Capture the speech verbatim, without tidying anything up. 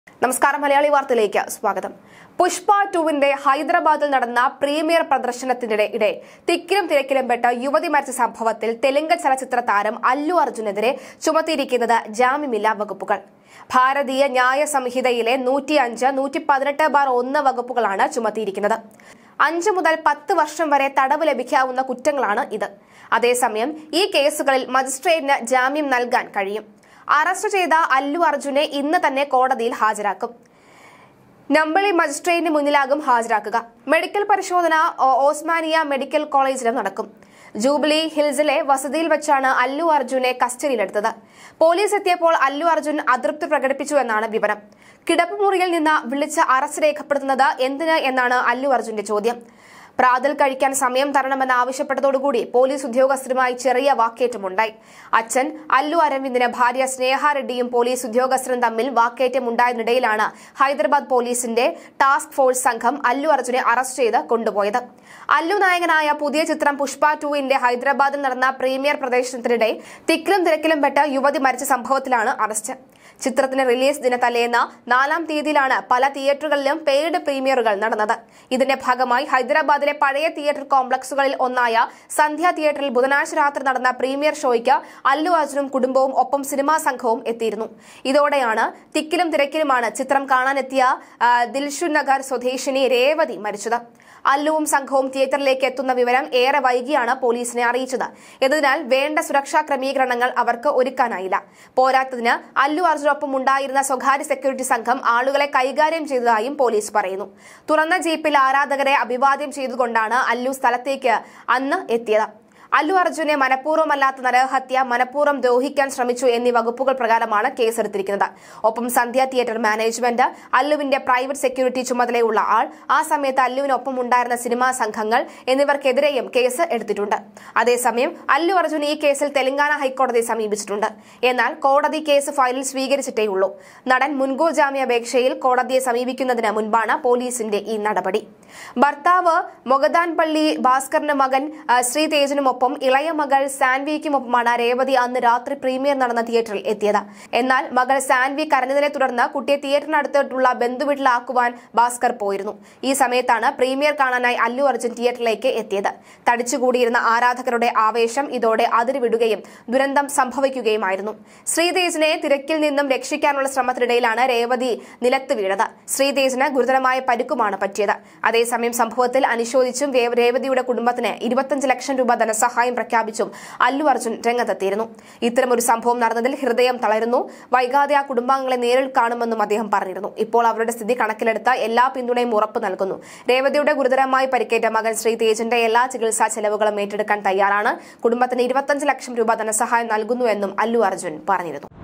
നമസ്കാരം മലയാളി വാർത്തയിലേക്ക് സ്വാഗതം. പുഷ്പ ടൂവിന്റെ ഹൈദരാബാദിൽ നടന്ന പ്രീമിയർ പ്രദർശനത്തിനിടെ ഇടെ തിക്കിലും തിരക്കിലും പെട്ട യുവതി മരിച്ച സംഭവത്തിൽ തെലുങ്ക് ചലച്ചിത്ര താരം അല്ലു അർജുനെതിരെ ചുമത്തിയിരിക്കുന്നത് ജാമ്യമില്ലാ വകുപ്പുകൾ. ഭാരതീയ ന്യായ സംഹിതയിലെ നൂറ്റി അഞ്ച് നൂറ്റി പതിനെട്ട് ബാർ ഒന്ന് വകുപ്പുകളാണ് ചുമത്തിയിരിക്കുന്നത്. അഞ്ച് മുതൽ പത്ത് വർഷം വരെ തടവ് ലഭിക്കാവുന്ന കുറ്റങ്ങളാണ് ഇത്. അതേസമയം ഈ കേസുകളിൽ മജിസ്ട്രേറ്റിന് ജാമ്യം നൽകാൻ കഴിയും. അറസ്റ്റ് ചെയ്ത അല്ലു അർജുനെ ഇന്ന് തന്നെ കോടതിയിൽ ഹാജരാക്കും. നമ്പളി മജിസ്ട്രേറ്റിന് മുന്നിലാകും ഹാജരാക്കുക. മെഡിക്കൽ പരിശോധന ഓസ്മാനിയ മെഡിക്കൽ കോളേജിലും നടക്കും. ജൂബിലി ഹിൽസിലെ വസതിയിൽ വെച്ചാണ് അല്ലു അർജുനെ കസ്റ്റഡിയിലെടുത്തത്. പോലീസ് എത്തിയപ്പോൾ അല്ലു അർജുൻ അതൃപ്തി പ്രകടിപ്പിച്ചു എന്നാണ് വിവരം. കിടപ്പുമുറിയിൽ നിന്ന് വിളിച്ച് അറസ്റ്റ് രേഖപ്പെടുത്തുന്നത് എന്തിന് എന്നാണ് അല്ലു അർജുന്റെ ചോദ്യം. പ്രാതൽ കഴിക്കാൻ സമയം തരണമെന്ന് ആവശ്യപ്പെട്ടതോടുകൂടി പോലീസ് ഉദ്യോഗസ്ഥരുമായി ചെറിയ വാക്കേറ്റമുണ്ടായി. അച്ഛൻ അല്ലു അരവിന്ദിന് ഭാര്യ സ്നേഹ റെഡ്ഡിയും പോലീസ് ഉദ്യോഗസ്ഥരും തമ്മിൽ വാക്കേറ്റമുണ്ടായതിനിടയിലാണ് ഹൈദരാബാദ് പോലീസിന്റെ ടാസ്ക് ഫോഴ്സ് സംഘം അല്ലു അർജുനെ അറസ്റ്റ് ചെയ്ത് കൊണ്ടുപോയത്. അല്ലു നായകനായ പുതിയ ചിത്രം പുഷ്പ ടൂവിന്റെ ഹൈദരാബാദിൽ നടന്ന പ്രീമിയർ പ്രദർശനത്തിനിടെ തിക്കിലും തിരക്കിലും പെട്ട യുവതി മരിച്ച സംഭവത്തിലാണ് അറസ്റ്റ്. ചിത്രത്തിന്റെ റിലീസ് ദിന തലേന്ന് നാലാം തീയതിയിലാണ് പല തിയേറ്ററുകളിലും പെയ്ഡ് പ്രീമിയറുകൾ നടന്നത്. ഇതിന്റെ ഭാഗമായി ഹൈദരാബാദിലെ പഴയ തിയേറ്റർ കോംപ്ലക്സുകളിൽ ഒന്നായ സന്ധ്യ തിയേറ്ററിൽ ബുധനാഴ്ച രാത്രി നടന്ന പ്രീമിയർ ഷോയ്ക്ക് അല്ലു അർജുനും കുടുംബവും ഒപ്പം സിനിമാ സംഘവും എത്തിയിരുന്നു. ഇതോടെയാണ് തിക്കിലും തിരക്കിലുമാണ് ചിത്രം കാണാനെത്തിയ ദിൽഷു നഗർ സ്വദേശിനി രേവതി മരിച്ചത്. അല്ലുവും സംഘവും തിയേറ്ററിലേക്ക് എത്തുന്ന വിവരം ഏറെ വൈകിയാണ് പോലീസിനെ അറിയിച്ചത്. ഇതിനാൽ വേണ്ട സുരക്ഷാ ക്രമീകരണങ്ങൾ അവർക്ക് ഒരുക്കാനായില്ല. പോരാത്തതിന് അല്ലു അർജുനൊപ്പം ഉണ്ടായിരുന്ന സ്വകാര്യ സെക്യൂരിറ്റി സംഘം ആളുകളെ കൈകാര്യം ചെയ്തതായും പോലീസ് പറയുന്നു. തുറന്ന ജീപ്പിൽ ആരാധകരെ അഭിവാദ്യം ചെയ്തുകൊണ്ടാണ് അല്ലു സ്ഥലത്തേക്ക് അന്ന് എത്തിയത്. അല്ലു അർജുനെ മനഃപൂർവ്വമല്ലാത്ത നരഹത്യ, മനഃപൂർവ്വം ദ്രോഹിക്കാൻ ശ്രമിച്ചു എന്നീ വകുപ്പുകൾ പ്രകാരമാണ് കേസെടുത്തിരിക്കുന്നത്. ഒപ്പം സന്ധ്യ തിയേറ്റർ മാനേജ്മെന്റ്, അല്ലുവിന്റെ പ്രൈവറ്റ് സെക്യൂരിറ്റി ചുമതലയുള്ള ആൾ, ആ സമയത്ത് അല്ലുവിനൊപ്പം ഉണ്ടായിരുന്ന സിനിമാ സംഘങ്ങൾ എന്നിവർക്കെതിരെയും കേസ് എടുത്തിട്ടുണ്ട്. അതേസമയം അല്ലു അർജുൻ ഈ കേസിൽ തെലങ്കാന ഹൈക്കോടതിയെ സമീപിച്ചിട്ടുണ്ട്. എന്നാൽ കോടതി കേസ് ഫയലിൽ സ്വീകരിച്ചിട്ടേയുള്ളൂ. നടൻ മുൻകൂർ ജാമ്യാപേക്ഷയിൽ കോടതിയെ സമീപിക്കുന്നതിന് മുൻപാണ് പോലീസിന്റെ ഈ നടപടി. ഭർത്താവ് മൊഗദാൻപള്ളി ഭാസ്കറിന്റെ മകൻ ശ്രീതേജനുമൊപ്പം ഇളയ മകൾ സാൻവിക്കുമൊപ്പമാണ് രേവതി അന്ന് രാത്രി പ്രീമിയർ നടന്ന തിയേറ്ററിൽ എത്തിയത്. എന്നാൽ മകൾ സാൻവി കരഞ്ഞതിനെ തുടർന്ന് കുട്ടിയെ തിയേറ്ററിനടുത്തുള്ള ബന്ധുവീട്ടിലാക്കുവാൻ ഭാസ്കർ പോയിരുന്നു. ഈ സമയത്താണ് പ്രീമിയർ കാണാനായി അല്ലു അർജുൻ തിയേറ്ററിലേക്ക് എത്തിയത്. തടിച്ചുകൂടിയിരുന്ന ആരാധകരുടെ ആവേശം ഇതോടെ അതിരുവിടുകയും ദുരന്തം സംഭവിക്കുകയുമായിരുന്നു. ശ്രീതേജനെ തിരക്കിൽ നിന്നും രക്ഷിക്കാനുള്ള ശ്രമത്തിനിടയിലാണ് രേവതി നിലത്ത് വീണത്. ശ്രീതേജന് ഗുരുതരമായ പരിക്കുമാണ് പറ്റിയത്. അതേസമയം സംഭവത്തിൽ അനുശോചിച്ചും രേവതിയുടെ കുടുംബത്തിന് ഇരുപത്തിയഞ്ച് ലക്ഷം രൂപ ധനസഹായം പ്രഖ്യാപിച്ചും അല്ലു അർജുൻ രംഗത്തെത്തിയിരുന്നു. ഇത്തരമൊരു സംഭവം നടന്നതിൽ ഹൃദയം തളരുന്നു. വൈകാതെ ആ കുടുംബാംഗങ്ങളെ നേരിൽ കാണുമെന്നും അദ്ദേഹം പറഞ്ഞിരുന്നു. ഇപ്പോൾ അവരുടെ സ്ഥിതി കണക്കിലെടുത്ത് എല്ലാ പിന്തുണയും ഉറപ്പു നൽകുന്നു. രേവതിയുടെ ഗുരുതരമായി പരിക്കേറ്റ മകൻ ശ്രീതേജന്റെ എല്ലാ ചികിത്സാ ചെലവുകളും ഏറ്റെടുക്കാൻ തയ്യാറാണ്. കുടുംബത്തിന് ഇരുപത്തിയഞ്ച് ലക്ഷം രൂപ ധനസഹായം നൽകുന്നുവെന്നും അല്ലു അർജുൻ പറഞ്ഞിരുന്നു.